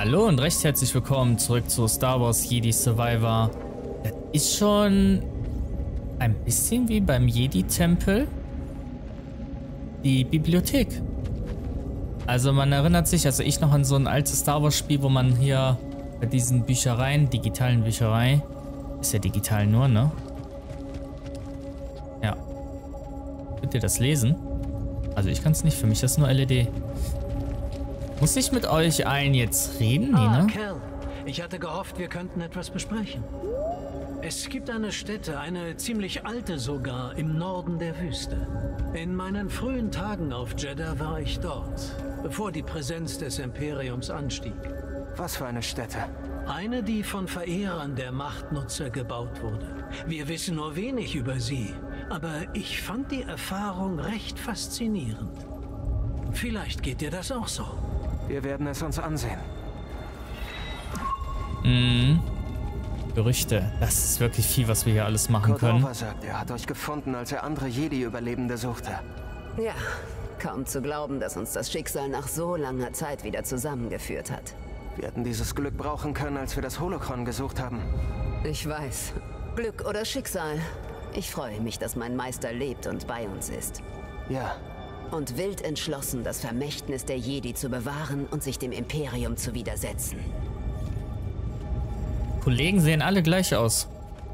Hallo und recht herzlich willkommen zurück zu Star Wars Jedi Survivor. Das ist schon ein bisschen wie beim Jedi-Tempel. Die Bibliothek. Also man erinnert sich, also ich noch an so ein altes Star Wars Spiel, wo man hier bei diesen Büchereien, digitalen Bücherei, ist ja digital nur, ne? Ja. Könnt ihr das lesen? Also ich kann es nicht, für mich ist das nur LED. Muss ich mit euch allen jetzt reden, Nina? Cal, ich hatte gehofft, wir könnten etwas besprechen. Es gibt eine Stätte, eine ziemlich alte sogar, im Norden der Wüste. In meinen frühen Tagen auf Jeddah war ich dort, bevor die Präsenz des Imperiums anstieg. Was für eine Stätte? Eine, die von Verehrern der Machtnutzer gebaut wurde. Wir wissen nur wenig über sie, aber ich fand die Erfahrung recht faszinierend. Vielleicht geht dir das auch so. Wir werden es uns ansehen. Gerüchte. Das ist wirklich viel, was wir hier alles machen können. Cordova sagt, er hat euch gefunden, als er andere Jedi-Überlebende suchte. Ja, kaum zu glauben, dass uns das Schicksal nach so langer Zeit wieder zusammengeführt hat. Wir hätten dieses Glück brauchen können, als wir das Holocron gesucht haben. Ich weiß. Glück oder Schicksal. Ich freue mich, dass mein Meister lebt und bei uns ist. Ja. Und wild entschlossen, das Vermächtnis der Jedi zu bewahren und sich dem Imperium zu widersetzen. Kollegen sehen alle gleich aus.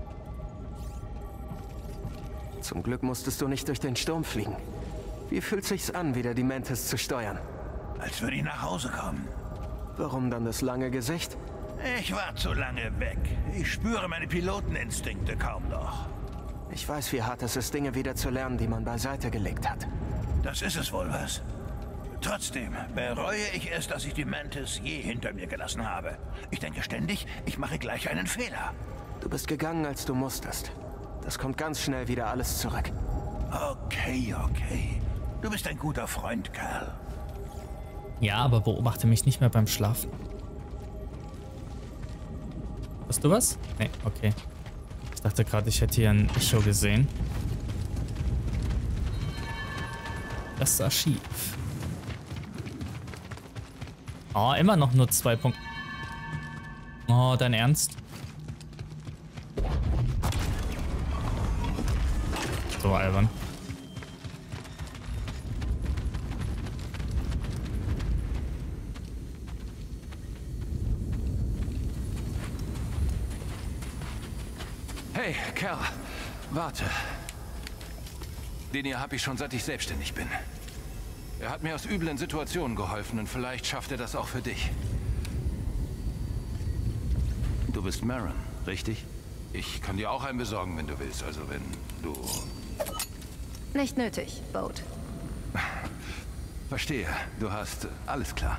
Zum Glück musstest du nicht durch den Sturm fliegen. Wie fühlt sich's an, wieder die Mantis zu steuern? Als würde ich nach Hause kommen. Warum dann das lange Gesicht? Ich war zu lange weg. Ich spüre meine Piloteninstinkte kaum noch. Ich weiß, wie hart es ist, Dinge wieder zu lernen, die man beiseite gelegt hat. Das ist es wohl was. Trotzdem bereue ich es, dass ich die Mantis je hinter mir gelassen habe. Ich denke ständig, ich mache gleich einen Fehler. Du bist gegangen, als du musstest. Das kommt ganz schnell wieder alles zurück. Okay. Du bist ein guter Freund, Cal. Ja, aber beobachte mich nicht mehr beim Schlafen. Hast du was? Nee, okay. Ich dachte gerade, ich hätte hier ein Echo gesehen. Das Archiv. Oh, immer noch nur 2 Punkte. Oh, dein Ernst? So albern. Hey, Cal, warte. Den hier habe ich schon, seit ich selbstständig bin. Er hat mir aus üblen Situationen geholfen und vielleicht schafft er das auch für dich. Du bist Maron, richtig? Ich kann dir auch einen besorgen, wenn du willst. Also wenn du... Nicht nötig, Boat. Verstehe, du hast... Alles klar.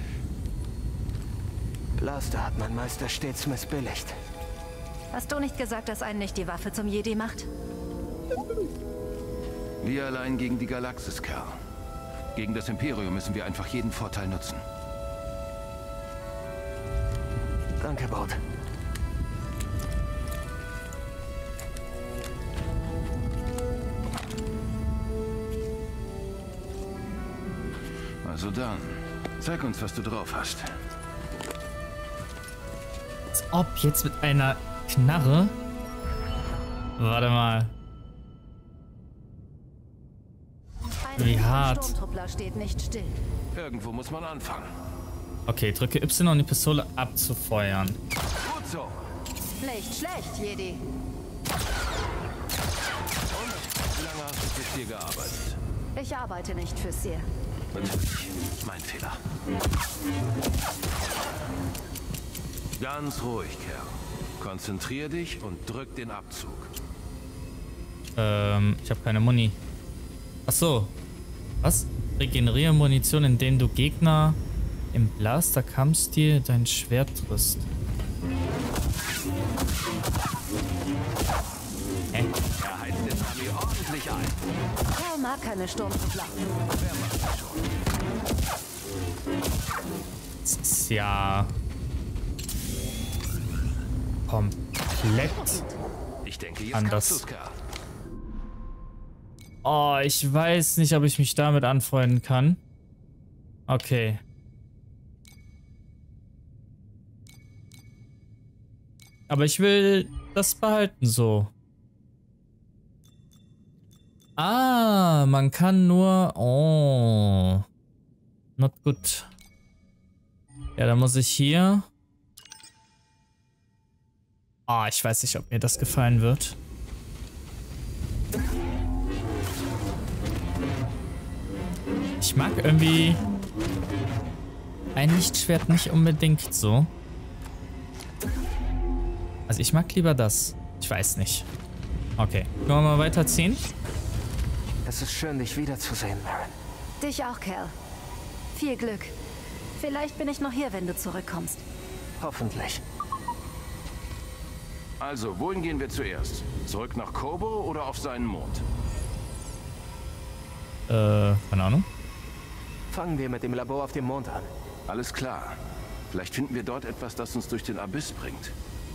Blaster hat mein Meister stets missbilligt. Hast du nicht gesagt, dass einen nicht die Waffe zum Jedi macht? Wir allein gegen die Galaxis, Cal. Gegen das Imperium müssen wir einfach jeden Vorteil nutzen. Danke, Boat. Also dann, zeig uns, was du drauf hast. Als ob jetzt mit einer Knarre. Warte mal. Wie hart. Sturmtruppler steht nicht still. Irgendwo muss man anfangen. Okay, drücke Y, um die Pistole abzufeuern. Gut so. Nicht schlecht, Jedi. Wie lange hast du für dir gearbeitet? Ich arbeite nicht für Seer. Natürlich. Mein Fehler. Ganz ruhig, Kerl. Konzentrier dich und drück den Abzug. Ich habe keine Muni. Ach so. Was? Regeneriere Munition, indem du Gegner im Blaster-Kampfstil dein Schwert triffst. Er heizt den Ami ordentlich ein. Er mag keine Sturmtruppler. Wer macht das schon? Das ist ja komplett Ich denke, jetzt anders. kannst du's, Kerl. Oh, ich weiß nicht, ob ich mich damit anfreunden kann. Okay. Aber ich will das behalten so. Ah, man kann nur... Oh. Not good. Ja, dann muss ich hier... Ah, ich weiß nicht, ob mir das gefallen wird. Ich mag irgendwie ein Lichtschwert nicht unbedingt so. Also ich mag lieber das. Ich weiß nicht. Okay, können wir mal weiterziehen? Es ist schön, dich wiederzusehen, Merrin. Dich auch, Cal. Viel Glück. Vielleicht bin ich noch hier, wenn du zurückkommst. Hoffentlich. Also, wohin gehen wir zuerst? Zurück nach Kobo oder auf seinen Mond? Keine Ahnung. Fangen wir mit dem Labor auf dem Mond an. Alles klar. Vielleicht finden wir dort etwas, das uns durch den Abyss bringt.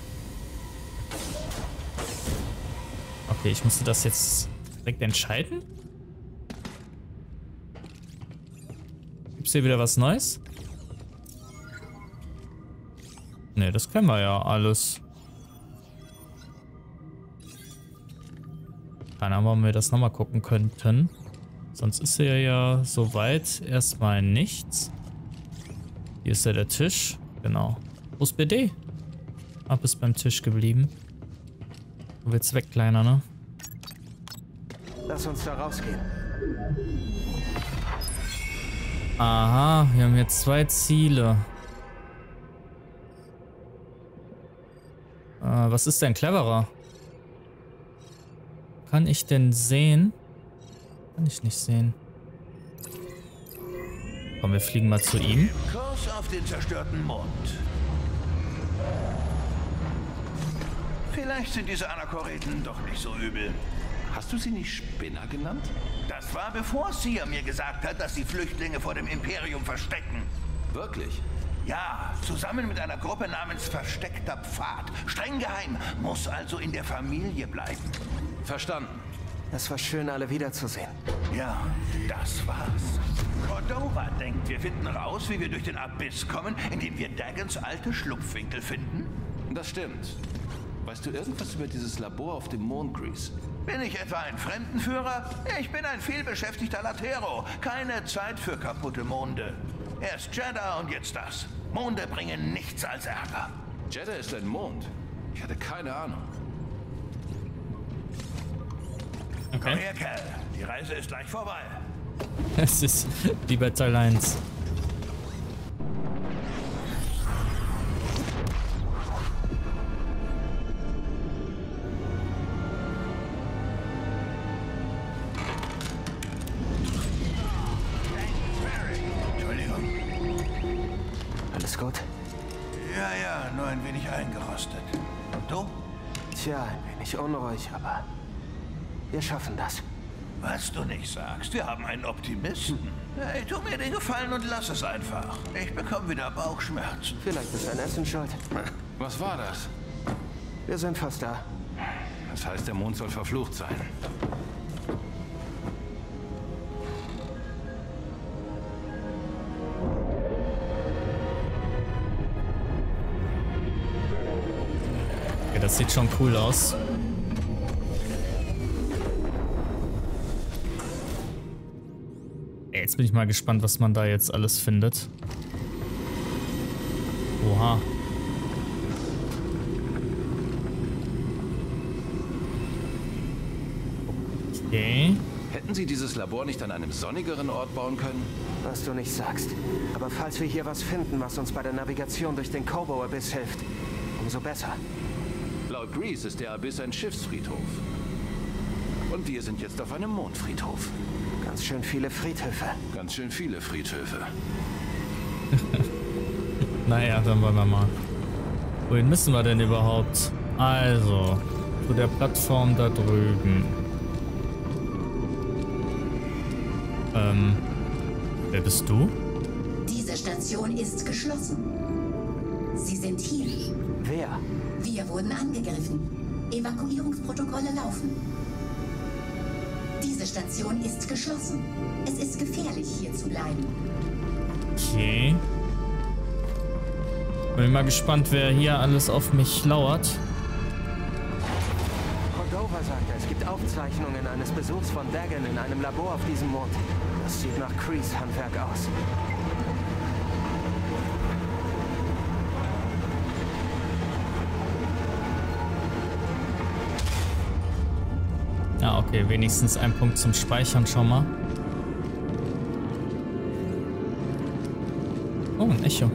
Okay, ich musste das jetzt direkt entscheiden. Gibt's hier wieder was Neues? Ne, das kennen wir ja alles. Keine Ahnung, warum wir das nochmal gucken könnten. Sonst ist hier ja soweit erstmal nichts. Hier ist ja der Tisch. Genau. Wo ist BD? Ist beim Tisch geblieben. Du willst weg, Kleiner, ne? Lass uns da rausgehen. Aha, wir haben jetzt 2 Ziele. Was ist denn cleverer? Kann ich denn sehen? Kann ich nicht sehen. Komm, wir fliegen mal zu ihm. Kurs auf den zerstörten Mond. Vielleicht sind diese Anachoreten doch nicht so übel. Hast du sie nicht Spinner genannt? Das war bevor Sia mir gesagt hat, dass sie Flüchtlinge vor dem Imperium verstecken. Wirklich? Ja, zusammen mit einer Gruppe namens Versteckter Pfad. Streng geheim, muss also in der Familie bleiben. Verstanden. Es war schön, alle wiederzusehen. Ja, das war's. Cordova denkt, wir finden raus, wie wir durch den Abyss kommen, indem wir Dagons alte Schlupfwinkel finden. Das stimmt. Weißt du irgendwas über dieses Labor auf dem Mond, Grease? Bin ich etwa ein Fremdenführer? Ich bin ein vielbeschäftigter Latero. Keine Zeit für kaputte Monde. Erst Jeddah und jetzt das. Monde bringen nichts als Ärger. Jeddah ist ein Mond. Ich hatte keine Ahnung. Komm Okay. her, Cal. Die Reise ist gleich vorbei. Es ist wie bei Teil 1. Entschuldigung. Alles gut? Ja, nur ein wenig eingerostet. Und du? Tja, ein wenig unruhig, aber wir schaffen das. Was du nicht sagst, wir haben einen Optimisten. Hey, tu mir den Gefallen und lass es einfach. Ich bekomme wieder Bauchschmerzen. Vielleicht ist ein Essen schuld. Was war das? Wir sind fast da. Das heißt, der Mond soll verflucht sein. Okay, das sieht schon cool aus. Jetzt bin ich mal gespannt, was man da jetzt alles findet. Oha. Okay. Hätten Sie dieses Labor nicht an einem sonnigeren Ort bauen können? Was du nicht sagst. Aber falls wir hier was finden, was uns bei der Navigation durch den Kobo-Abyss hilft, umso besser. Laut Grease ist der Abyss ein Schiffsfriedhof. Und wir sind jetzt auf einem Mondfriedhof. Ganz schön viele Friedhöfe. Ganz schön viele Friedhöfe. Naja, dann wollen wir mal. Wohin müssen wir denn überhaupt? Also, zu der Plattform da drüben. Wer bist du? Diese Station ist geschlossen. Sie sind hier. Wer? Wir wurden angegriffen. Evakuierungsprotokolle laufen. Diese Station ist geschlossen. Es ist gefährlich, hier zu bleiben. Okay. Bin mal gespannt, wer hier alles auf mich lauert. Seite. Es gibt Aufzeichnungen eines Besuchs von Dagan in einem Labor auf diesem Mond. Das sieht nach Krees Handwerk aus. Ja, okay, wenigstens ein Punkt zum Speichern schon mal. Oh, ein Echo.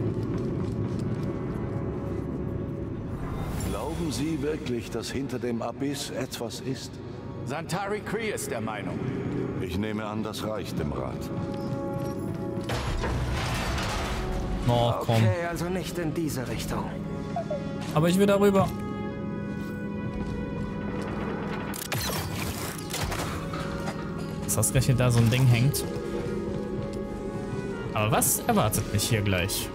Glauben Sie wirklich, dass hinter dem Abyss etwas ist? Santari Khri ist der Meinung. Ich nehme an, das reicht dem Rat. Oh, komm. Okay, also nicht in diese Richtung. Aber ich will darüber. Dass ausgerechnet da so ein Ding hängt. Aber was erwartet mich hier gleich?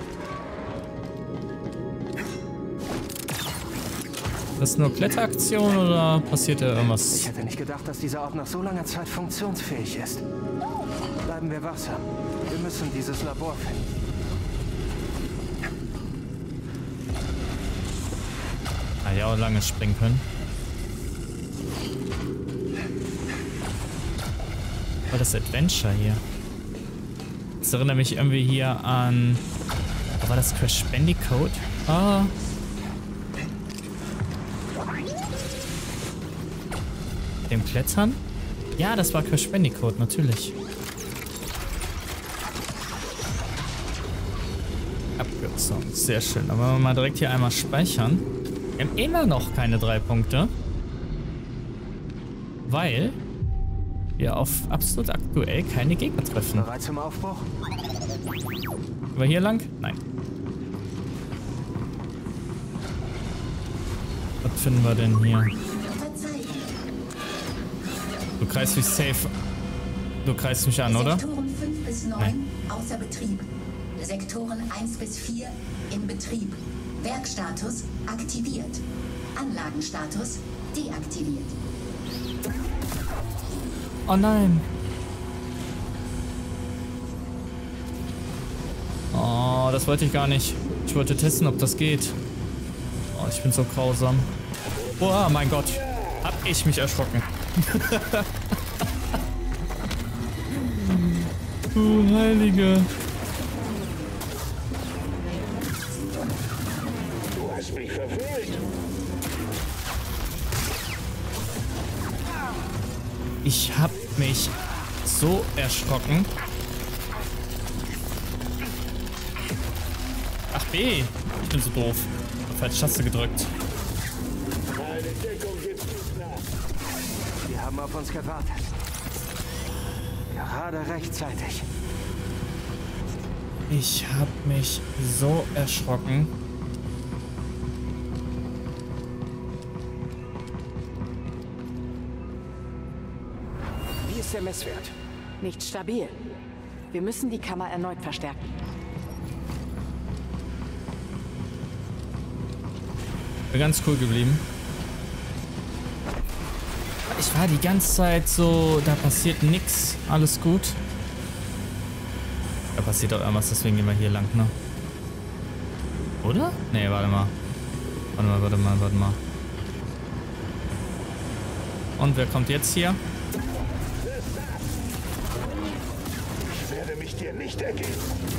Ist das nur Kletteraktion oder passiert da irgendwas? Ich hätte nicht gedacht, dass dieser Ort nach so langer Zeit funktionsfähig ist. Bleiben wir wachsam. Wir müssen dieses Labor finden. Ah ja, auch lange springen können. Oh, das Adventure hier. Das erinnert mich irgendwie hier an... Oh, war das Crash Bandicoot? Ah. Dem Klettern? Ja, das war Crash Bandicoot, natürlich. Abkürzung, sehr schön. Aber wenn wir mal direkt hier einmal speichern. Wir haben immer noch keine 3 Punkte. Weil wir auf absolut aktuell keine Gegner treffen. Bereit zum Aufbruch? Aber hier lang? Nein. Was finden wir denn hier? Du kreist mich safe. Du kreist mich an, oder? Sektoren 5 bis 9 Nein. außer Betrieb. Sektoren 1 bis 4 in Betrieb. Werkstatus aktiviert. Anlagenstatus deaktiviert. Oh nein. Oh, das wollte ich gar nicht. Ich wollte testen, ob das geht. Oh, ich bin so grausam. Oh mein Gott. Hab ich mich erschrocken. Du Heilige. Du hast mich verführt. Ich hab mich so erschrocken. Ach B. Ich bin so doof. Ich hab falsche Taste gedrückt. Wir haben auf uns gewartet. Gerade rechtzeitig. Ich hab mich so erschrocken. Wie ist der Messwert? Nicht stabil. Wir müssen die Kammer erneut verstärken. Bin ganz cool geblieben. Ich war die ganze Zeit so, da passiert nix. Alles gut. Da passiert doch irgendwas, deswegen gehen wir hier lang, ne? Oder? Nee, warte mal. Warte mal. Und wer kommt jetzt hier? Ich werde mich dir nicht ergeben.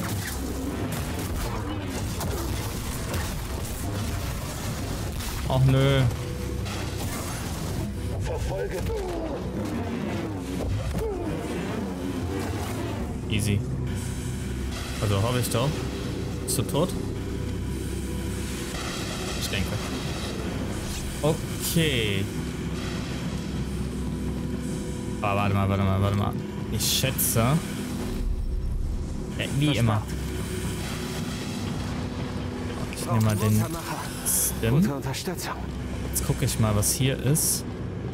Ach nö. Verfolge. Easy. Also hoffe ich doch. Bist du tot? Ich denke. Okay. Ah, warte mal. Ich schätze. Wie immer. Ich nehme mal den Stim. Gute Unterstützung. Jetzt gucke ich mal, was hier ist.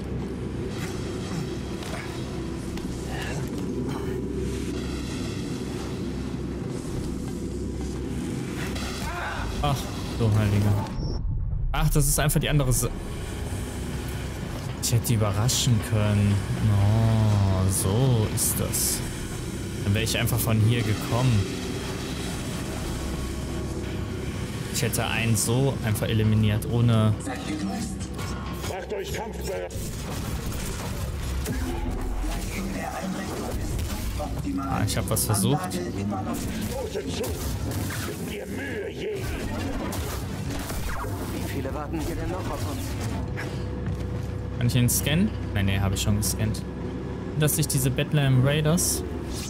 Ach, du Heiliger. Ach, das ist einfach die andere Seite. Ich hätte die überraschen können. Oh, so ist das. Dann wäre ich einfach von hier gekommen. Ich hätte einen so einfach eliminiert, ohne Macht euch kampfbereit. Ah, ich habe was versucht. Wie viele warten hier denn noch auf uns? Kann ich ihn scannen? Nein, habe ich schon gescannt. Dass sich diese Bethlehem Raiders...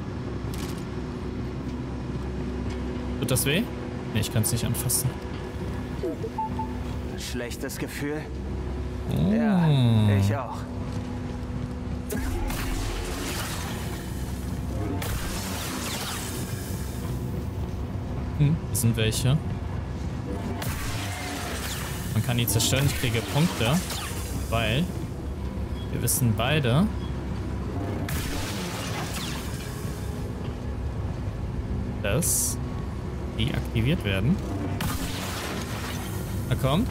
Tut das weh? Ne, ich kann es nicht anfassen. Schlechtes Gefühl? Oh. Ja, ich auch. Hier sind welche. Man kann die zerstören, ich kriege Punkte, weil wir wissen beide, dass die aktiviert werden. Na komm.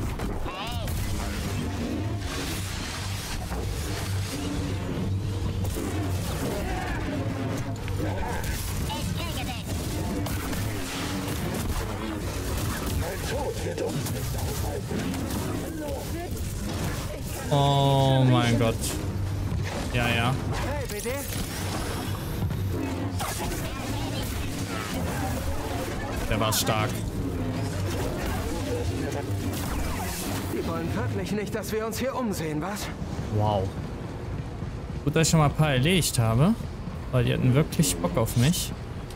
Oh mein Gott. Ja, ja. Hey, bitte. Der war stark. Die wollen wirklich nicht, dass wir uns hier umsehen, was? Wow. Gut, dass ich schon mal ein paar erledigt habe. Weil die hatten wirklich Bock auf mich.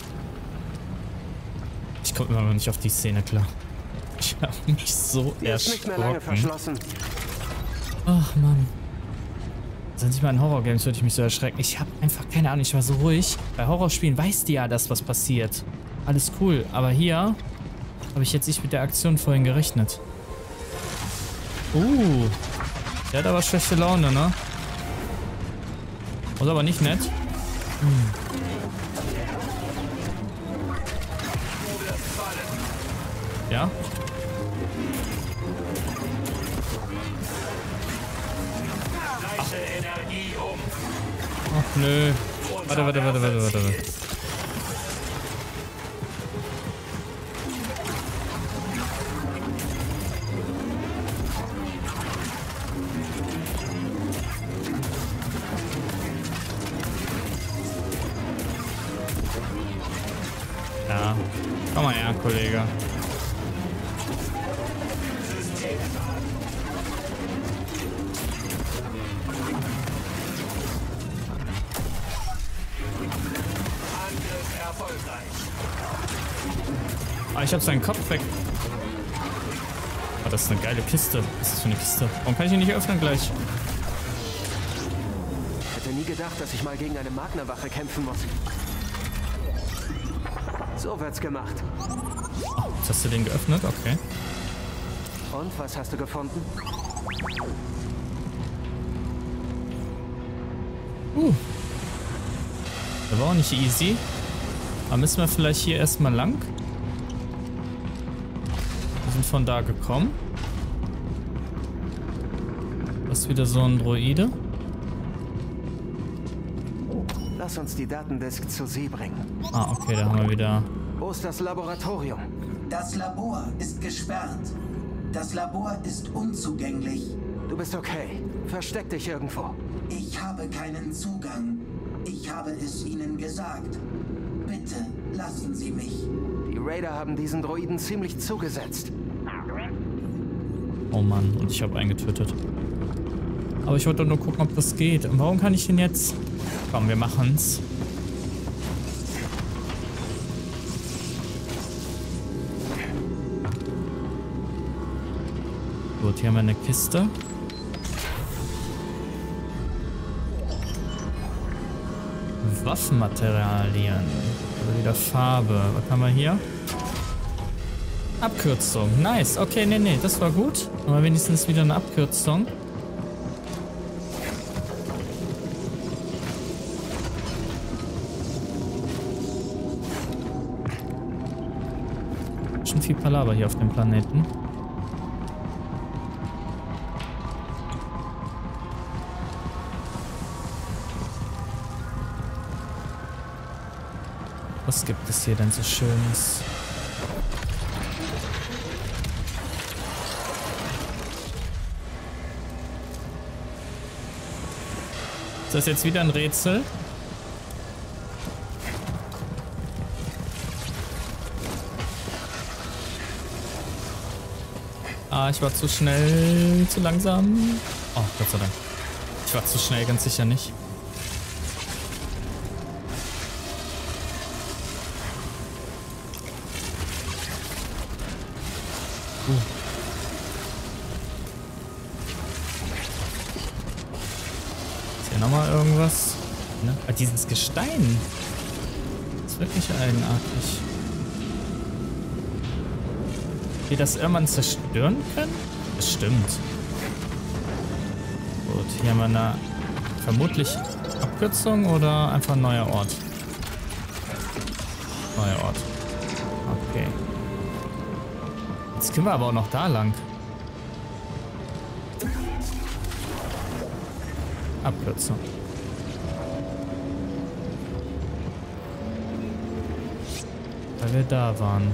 Ich komme immer noch nicht auf die Szene klar. Ich habe mich so erschrocken. Ach Mann. Sonst nicht mal in Horrorgames würde ich mich so erschrecken. Ich habe einfach keine Ahnung, ich war so ruhig. Bei Horrorspielen weißt du ja, dass was passiert. Alles cool, aber hier habe ich jetzt nicht mit der Aktion vorhin gerechnet. Der hat aber schlechte Laune, ne? Ist aber nicht nett. Ja? Ach nö. Warte. Ja, komm mal her, Kollege. Ah, ich hab seinen Kopf weg. Oh, das ist eine geile Kiste. Was ist das für eine Kiste? Warum kann ich die nicht öffnen gleich? Ich hätte nie gedacht, dass ich mal gegen eine Magna-Wache kämpfen muss. So wird's gemacht. Oh, jetzt hast du den geöffnet? Okay. Und, was hast du gefunden? Das war auch nicht easy. Aber müssen wir vielleicht hier erstmal lang? Wir sind von da gekommen. Das ist wieder so ein Droide. Lass uns die Datendisk zu Sie bringen. Ah, okay, da haben wir wieder... Wo ist das Laboratorium? Das Labor ist gesperrt. Das Labor ist unzugänglich. Du bist okay. Versteck dich irgendwo. Ich habe keinen Zugang. Ich habe es Ihnen gesagt. Bitte, lassen Sie mich. Die Raider haben diesen Droiden ziemlich zugesetzt. Oh Mann, und ich habe einen getötet. Aber ich wollte nur gucken, ob das geht. Und warum kann ich den jetzt... Komm, wir machen's. Gut, hier haben wir eine Kiste. Waffenmaterialien. Also wieder Farbe. Was haben wir hier? Abkürzung. Nice. Okay, nee, das war gut. Aber wenigstens wieder eine Abkürzung. Schon viel Palaver hier auf dem Planeten. Was gibt es hier denn so Schönes? das jetzt wieder ein Rätsel? Ah, ich war zu schnell, zu langsam. Oh, Gott sei Dank. Ich war zu schnell, ganz sicher nicht. Ist hier nochmal irgendwas? Ne? Ah, dieses Gestein. Das ist wirklich eigenartig. Wir das irgendwann zerstören können? Das stimmt. Gut, hier haben wir eine vermutlich Abkürzung oder einfach ein neuer Ort. Neuer Ort. Okay. Jetzt können wir aber auch noch da lang. Abkürzung. Weil wir da waren.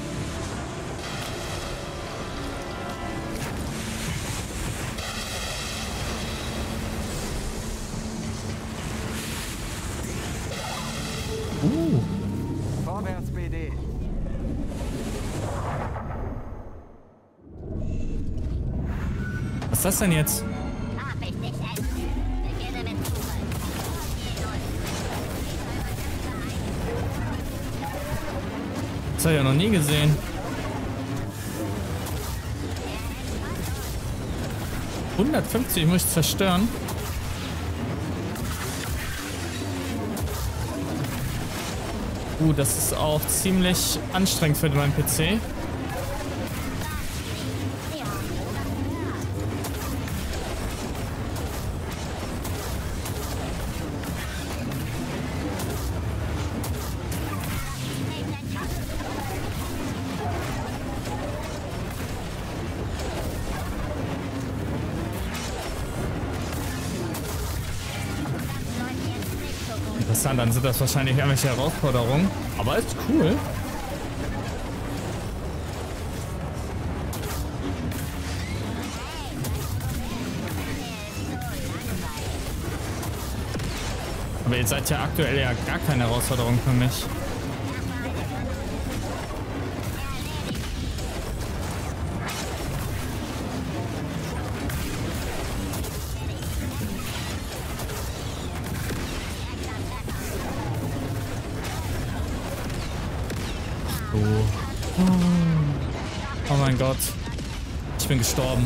Vorwärts, BD. Was ist das denn jetzt? Das habe ich ja noch nie gesehen. $150 muss ich zerstören. Das ist auch ziemlich anstrengend für meinen PC. Interessant, dann sind das wahrscheinlich irgendwelche Herausforderungen. Aber ist cool. Aber ihr seid ja aktuell ja gar keine Herausforderung für mich. Oh mein Gott. Ich bin gestorben.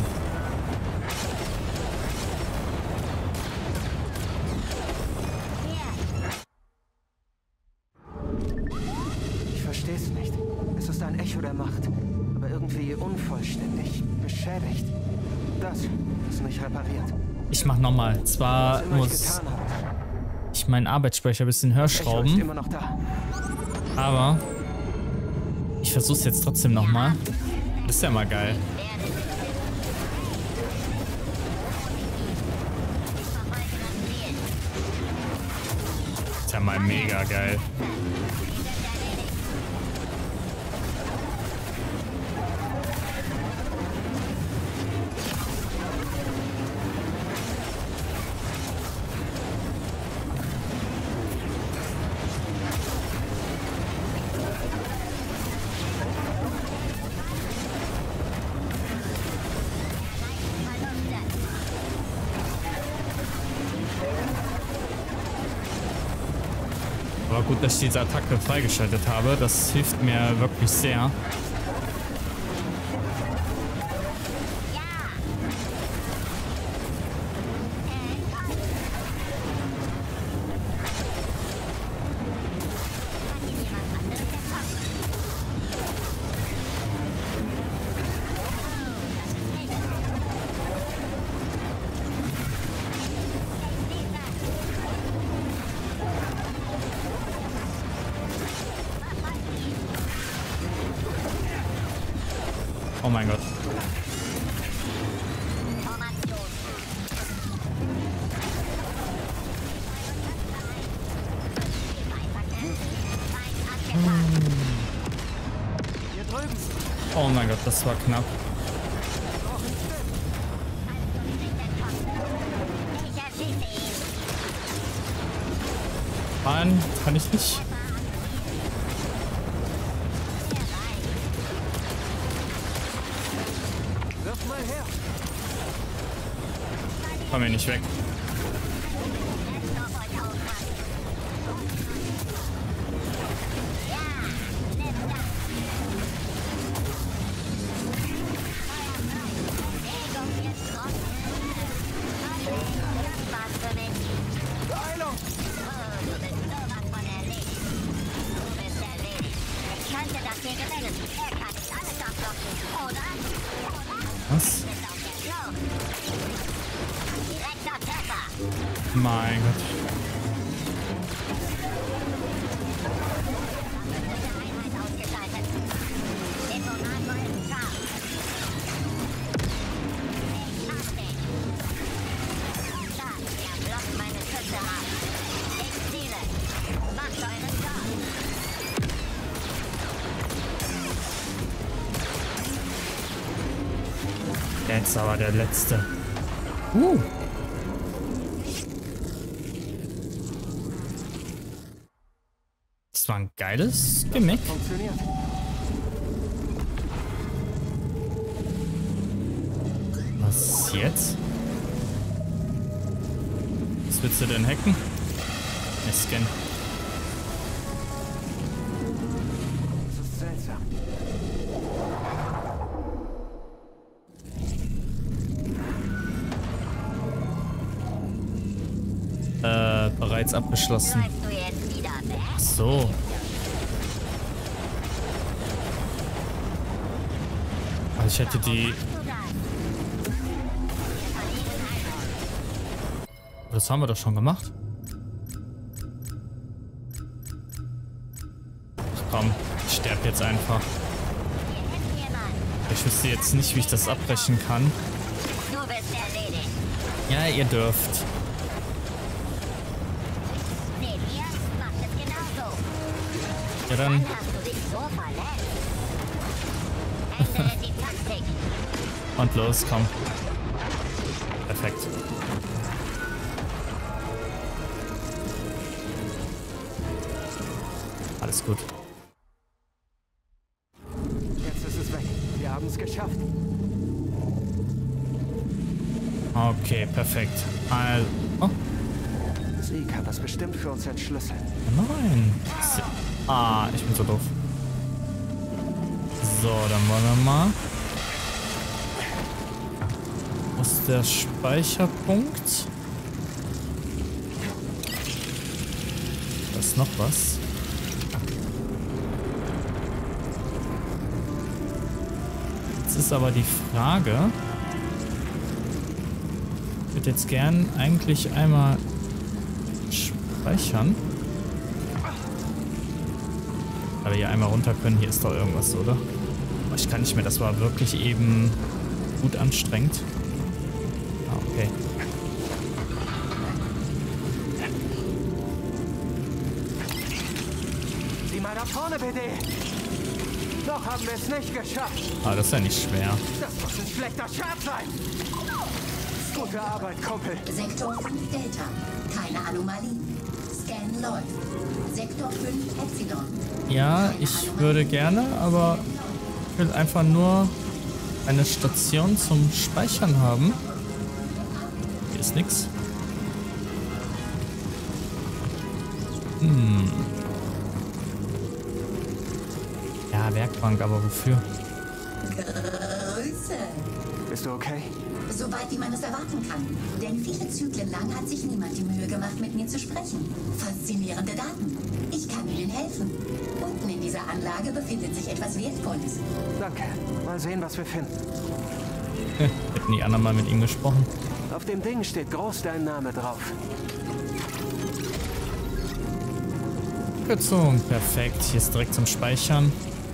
Ich verstehe es nicht. Es ist ein Echo der Macht. Aber irgendwie unvollständig. Beschädigt. Das ist nicht repariert. Ich mach nochmal. Zwar muss ich meinen Arbeitsspeicher ein bisschen höher schrauben. Immer noch da. Aber ich versuch's jetzt trotzdem nochmal. Das ist ja mal geil. Das ist ja mal mega geil. Aber gut, dass ich diese Attacke freigeschaltet habe. Das hilft mir wirklich sehr. Oh mein Gott. Oh mein Gott, das war knapp. Nein, kann ich nicht. Wirf mal her. Komm hier nicht weg. Was? Mein Gott. Jetzt aber der letzte. Das war ein geiles Gimmick. Funktioniert. Was jetzt? Was willst du denn hacken? Ich scan. Das ist seltsam. Bereits abgeschlossen. Ach so. Also ich hätte die... Das haben wir doch schon gemacht. Komm, ich sterbe jetzt einfach. Ich wüsste jetzt nicht, wie ich das abbrechen kann. Ja, ihr dürft. Ja, dann. Und los, komm. Perfekt. Alles gut. Jetzt ist es weg. Wir haben es geschafft. Okay, perfekt. Also. Oh. Sie kann das bestimmt für uns entschlüsseln. Nein. Ah, ich bin so doof. So, dann wollen wir mal. Wo ist der Speicherpunkt? Da ist noch was. Jetzt ist aber die Frage. Ich würde jetzt gern eigentlich einmal speichern. Weil wir hier einmal runter können. Hier ist doch irgendwas, oder? Aber ich kann nicht mehr. Das war wirklich eben gut anstrengend. Ah, okay. Sieh mal da vorne, BD. Noch haben wir es nicht geschafft. Ah, das ist ja nicht schwer. Das muss ein schlechter Scherz sein. Gute Arbeit, Kumpel. Sektor 5 Delta. Keine Anomalie. Scan läuft. Sektor 5 Epsilon. Ja, ich würde gerne, aber ich will einfach nur eine Station zum Speichern haben. Hier ist nix. Ja, Werkbank, aber wofür? Grüße. Bist du okay? Soweit wie man es erwarten kann. Denn viele Zyklen lang hat sich niemand die Mühe gemacht, mit mir zu sprechen. Faszinierende Daten. Ich kann Ihnen helfen. Unten in dieser Anlage befindet sich etwas Wertvolles. Danke. Mal sehen, was wir finden. Hätten die anderen mal mit ihm gesprochen. Auf dem Ding steht groß dein Name drauf. Gezogen. Perfekt. Hier ist direkt zum Speichern.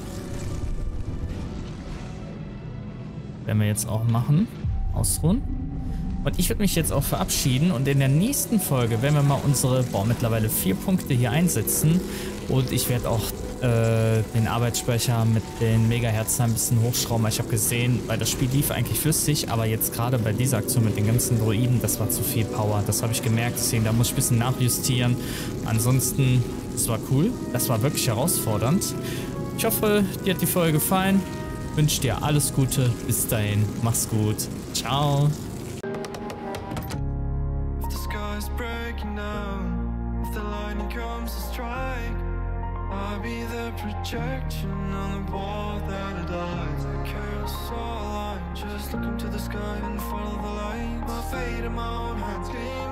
Werden wir jetzt auch machen. Ausruhen. Und ich würde mich jetzt auch verabschieden und in der nächsten Folge werden wir mal unsere, mittlerweile 4 Punkte hier einsetzen und ich werde auch den Arbeitsspeicher mit den Megahertzen ein bisschen hochschrauben. Ich habe gesehen, weil das Spiel lief eigentlich flüssig, aber jetzt gerade bei dieser Aktion mit den ganzen Droiden, das war zu viel Power. Das habe ich gemerkt, deswegen da muss ich ein bisschen nachjustieren. Ansonsten, das war cool. Das war wirklich herausfordernd. Ich hoffe, dir hat die Folge gefallen. Ich wünsche dir alles Gute. Bis dahin. Mach's gut. Ciao. Projection on the wall that it lies. A carousel line, just look into the sky and follow the light. My fate in my own hands.